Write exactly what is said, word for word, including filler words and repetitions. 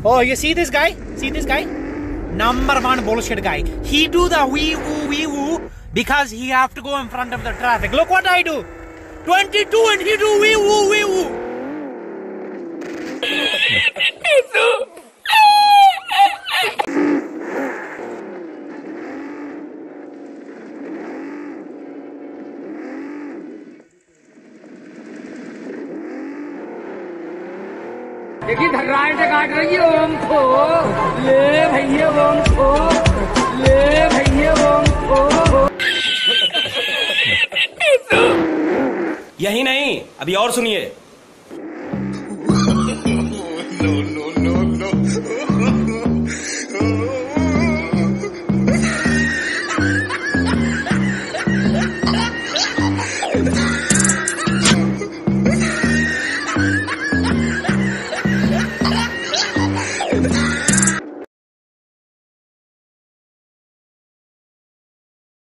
Oh, you see this guy? See this guy? Number one bullshit guy. He do the wee woo wee woo because he have to go in front of the traffic. Look what I do. twenty-two and he do wee woo wee woo. देखिए धर्राए से काट रही है ओम को ले भैया ओम को ले भैया ओम को। यही नहीं, अभी और सुनिए। No no no no Yeah.